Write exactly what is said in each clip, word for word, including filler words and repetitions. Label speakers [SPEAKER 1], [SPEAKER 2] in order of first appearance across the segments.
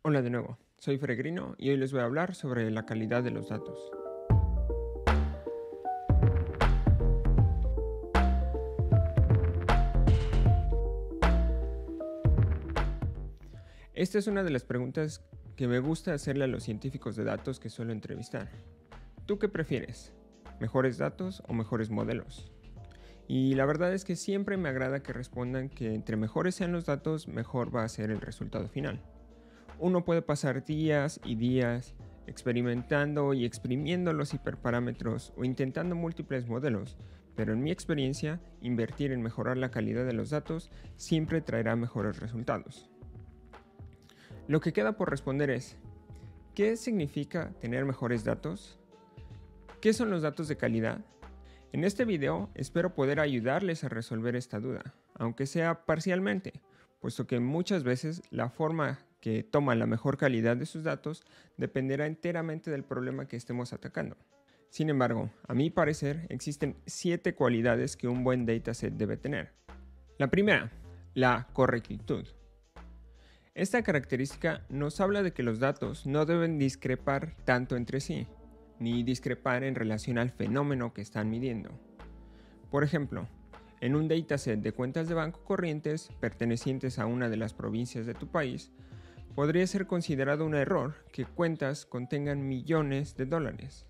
[SPEAKER 1] Hola de nuevo, soy Peregrino y hoy les voy a hablar sobre la calidad de los datos. Esta es una de las preguntas que me gusta hacerle a los científicos de datos que suelo entrevistar. ¿Tú qué prefieres? ¿Mejores datos o mejores modelos? Y la verdad es que siempre me agrada que respondan que entre mejores sean los datos, mejor va a ser el resultado final. Uno puede pasar días y días experimentando y exprimiendo los hiperparámetros o intentando múltiples modelos, pero en mi experiencia, invertir en mejorar la calidad de los datos siempre traerá mejores resultados. Lo que queda por responder es, ¿qué significa tener mejores datos? ¿Qué son los datos de calidad? En este video espero poder ayudarles a resolver esta duda, aunque sea parcialmente, puesto que muchas veces la forma que toma la mejor calidad de sus datos dependerá enteramente del problema que estemos atacando. Sin embargo, a mi parecer existen siete cualidades que un buen dataset debe tener. La primera, la correctitud. Esta característica nos habla de que los datos no deben discrepar tanto entre sí, ni discrepar en relación al fenómeno que están midiendo. Por ejemplo, en un dataset de cuentas de banco corrientes pertenecientes a una de las provincias de tu país, podría ser considerado un error que cuentas contengan millones de dólares.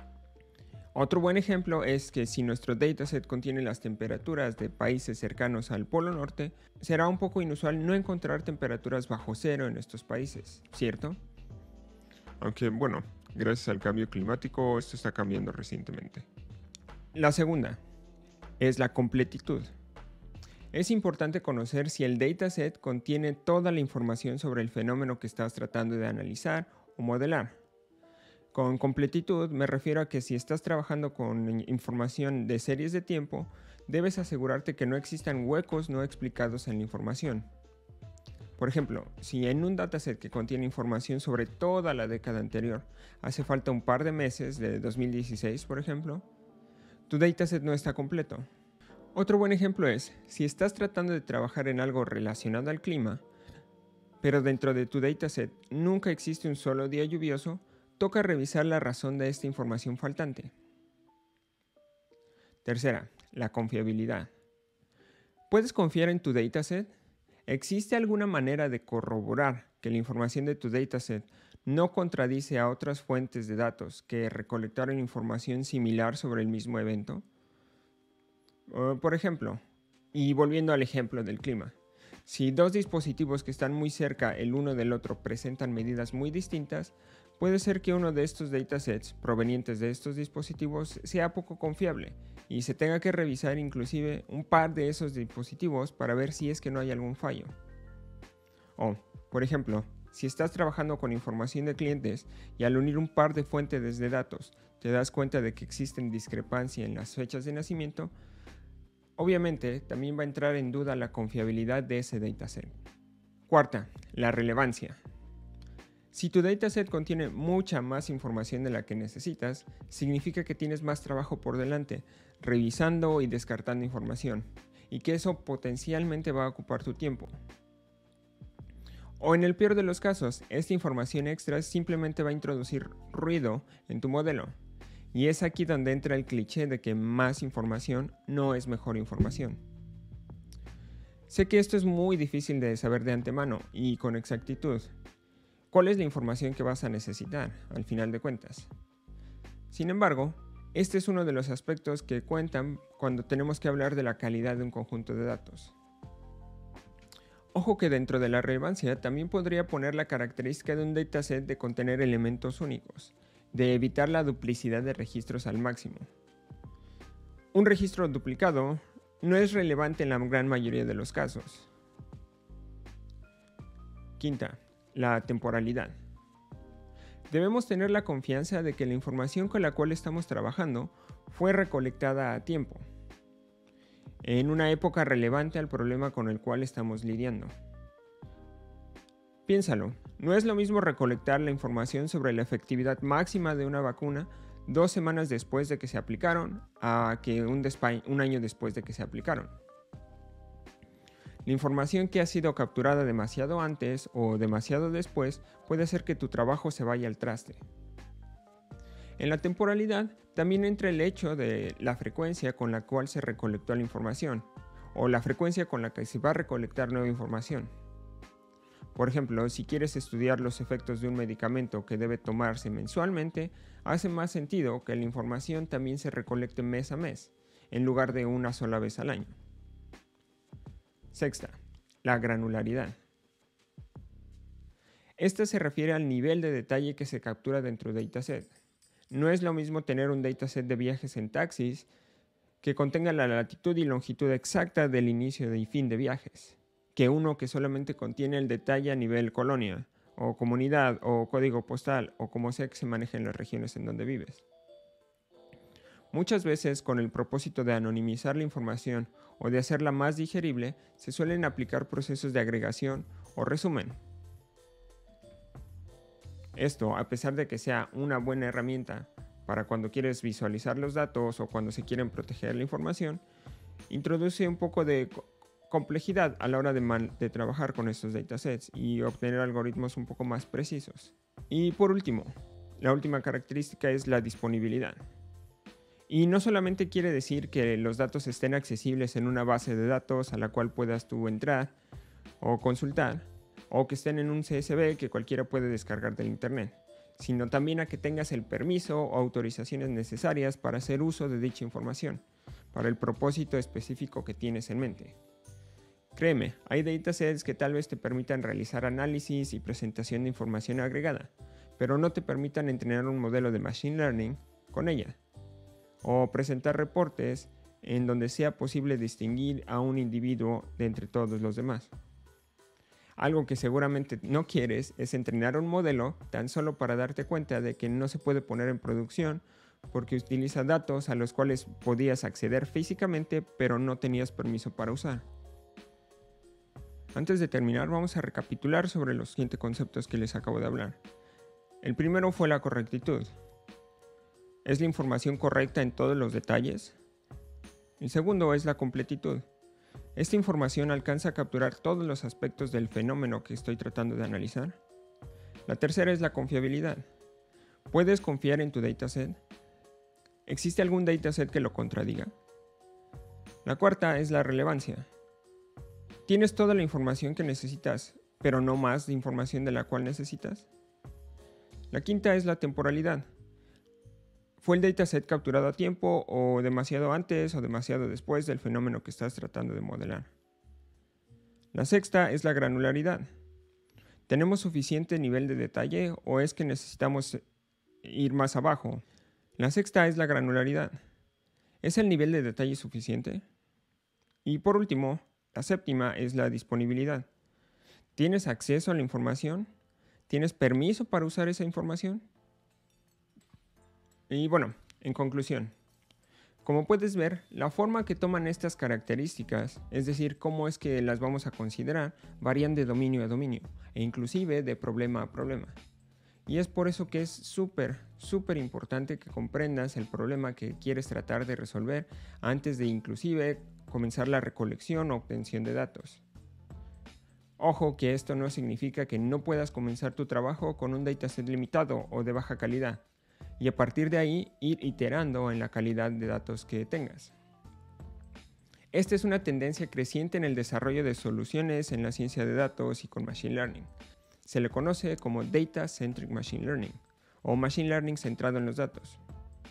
[SPEAKER 1] Otro buen ejemplo es que si nuestro dataset contiene las temperaturas de países cercanos al Polo Norte, será un poco inusual no encontrar temperaturas bajo cero en estos países, ¿cierto?
[SPEAKER 2] Aunque bueno, gracias al cambio climático esto está cambiando recientemente.
[SPEAKER 1] La segunda es la completitud. Es importante conocer si el dataset contiene toda la información sobre el fenómeno que estás tratando de analizar o modelar. Con completitud me refiero a que si estás trabajando con información de series de tiempo, debes asegurarte que no existan huecos no explicados en la información. Por ejemplo, si en un dataset que contiene información sobre toda la década anterior hace falta un par de meses de dos mil dieciséis, por ejemplo, tu dataset no está completo. Otro buen ejemplo es, si estás tratando de trabajar en algo relacionado al clima, pero dentro de tu dataset nunca existe un solo día lluvioso, toca revisar la razón de esta información faltante. Tercera, la confiabilidad. ¿Puedes confiar en tu dataset? ¿Existe alguna manera de corroborar que la información de tu dataset no contradice a otras fuentes de datos que recolectaron información similar sobre el mismo evento? Uh, por ejemplo, y volviendo al ejemplo del clima, si dos dispositivos que están muy cerca el uno del otro presentan medidas muy distintas, puede ser que uno de estos datasets provenientes de estos dispositivos sea poco confiable y se tenga que revisar inclusive un par de esos dispositivos para ver si es que no hay algún fallo. O, por ejemplo, si estás trabajando con información de clientes y al unir un par de fuentes de datos te das cuenta de que existen discrepancias en las fechas de nacimiento, obviamente también va a entrar en duda la confiabilidad de ese dataset. Cuarta, la relevancia. Si tu dataset contiene mucha más información de la que necesitas, significa que tienes más trabajo por delante, revisando y descartando información, y que eso potencialmente va a ocupar tu tiempo. O en el peor de los casos, esta información extra simplemente va a introducir ruido en tu modelo. Y es aquí donde entra el cliché de que más información no es mejor información. Sé que esto es muy difícil de saber de antemano y con exactitud. ¿Cuál es la información que vas a necesitar al final de cuentas? Sin embargo, este es uno de los aspectos que cuentan cuando tenemos que hablar de la calidad de un conjunto de datos. Ojo que dentro de la relevancia también podría poner la característica de un dataset de contener elementos únicos, de evitar la duplicidad de registros al máximo. Un registro duplicado no es relevante en la gran mayoría de los casos. Quinta, la temporalidad. Debemos tener la confianza de que la información con la cual estamos trabajando fue recolectada a tiempo, en una época relevante al problema con el cual estamos lidiando. Piénsalo, no es lo mismo recolectar la información sobre la efectividad máxima de una vacuna dos semanas después de que se aplicaron a que un, un año después de que se aplicaron. La información que ha sido capturada demasiado antes o demasiado después puede hacer que tu trabajo se vaya al traste. En la temporalidad también entra el hecho de la frecuencia con la cual se recolectó la información, o la frecuencia con la que se va a recolectar nueva información. Por ejemplo, si quieres estudiar los efectos de un medicamento que debe tomarse mensualmente, hace más sentido que la información también se recolecte mes a mes, en lugar de una sola vez al año. Sexta, la granularidad. Esta se refiere al nivel de detalle que se captura dentro del dataset. No es lo mismo tener un dataset de viajes en taxis que contenga la latitud y longitud exacta del inicio y fin de viajes, que uno que solamente contiene el detalle a nivel colonia, o comunidad, o código postal, o como sea que se maneje en las regiones en donde vives. Muchas veces, con el propósito de anonimizar la información o de hacerla más digerible, se suelen aplicar procesos de agregación o resumen. Esto, a pesar de que sea una buena herramienta para cuando quieres visualizar los datos o cuando se quieren proteger la información, introduce un poco de complejidad a la hora de, man- de trabajar con estos datasets y obtener algoritmos un poco más precisos. Y por último, la última característica es la disponibilidad. Y no solamente quiere decir que los datos estén accesibles en una base de datos a la cual puedas tú entrar o consultar, o que estén en un C S V que cualquiera puede descargar del internet, sino también a que tengas el permiso o autorizaciones necesarias para hacer uso de dicha información, para el propósito específico que tienes en mente. Créeme, hay datasets que tal vez te permitan realizar análisis y presentación de información agregada, pero no te permitan entrenar un modelo de Machine Learning con ella, o presentar reportes en donde sea posible distinguir a un individuo de entre todos los demás. Algo que seguramente no quieres es entrenar un modelo tan solo para darte cuenta de que no se puede poner en producción porque utiliza datos a los cuales podías acceder físicamente pero no tenías permiso para usar. Antes de terminar, vamos a recapitular sobre los siguientes conceptos que les acabo de hablar. El primero fue la correctitud. ¿Es la información correcta en todos los detalles? El segundo es la completitud. ¿Esta información alcanza a capturar todos los aspectos del fenómeno que estoy tratando de analizar? La tercera es la confiabilidad. ¿Puedes confiar en tu dataset? ¿Existe algún dataset que lo contradiga? La cuarta es la relevancia. ¿Tienes toda la información que necesitas, pero no más de información de la cual necesitas? La quinta es la temporalidad. ¿Fue el dataset capturado a tiempo o demasiado antes o demasiado después del fenómeno que estás tratando de modelar? La sexta es la granularidad. ¿Tenemos suficiente nivel de detalle o es que necesitamos ir más abajo? La sexta es la granularidad. ¿Es el nivel de detalle suficiente? Y por último, la séptima es la disponibilidad. ¿Tienes acceso a la información? ¿Tienes permiso para usar esa información? Y bueno, en conclusión, como puedes ver, la forma que toman estas características, es decir, cómo es que las vamos a considerar, varían de dominio a dominio, e inclusive de problema a problema. Y es por eso que es súper, súper importante que comprendas el problema que quieres tratar de resolver antes de inclusive comenzar la recolección o obtención de datos. Ojo que esto no significa que no puedas comenzar tu trabajo con un dataset limitado o de baja calidad, y a partir de ahí ir iterando en la calidad de datos que tengas. Esta es una tendencia creciente en el desarrollo de soluciones en la ciencia de datos y con Machine Learning. Se le conoce como Data Centric Machine Learning o Machine Learning centrado en los datos.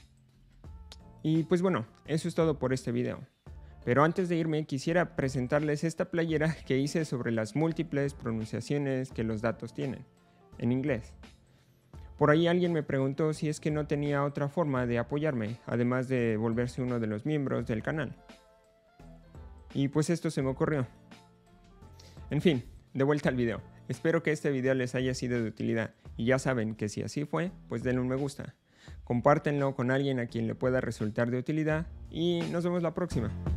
[SPEAKER 1] Y pues bueno, eso es todo por este video. Pero antes de irme quisiera presentarles esta playera que hice sobre las múltiples pronunciaciones que los datos tienen, en inglés. Por ahí alguien me preguntó si es que no tenía otra forma de apoyarme, además de volverse uno de los miembros del canal. Y pues esto se me ocurrió. En fin, de vuelta al video. Espero que este video les haya sido de utilidad. Y ya saben que si así fue, pues denle un me gusta. Compártenlo con alguien a quien le pueda resultar de utilidad. Y nos vemos la próxima.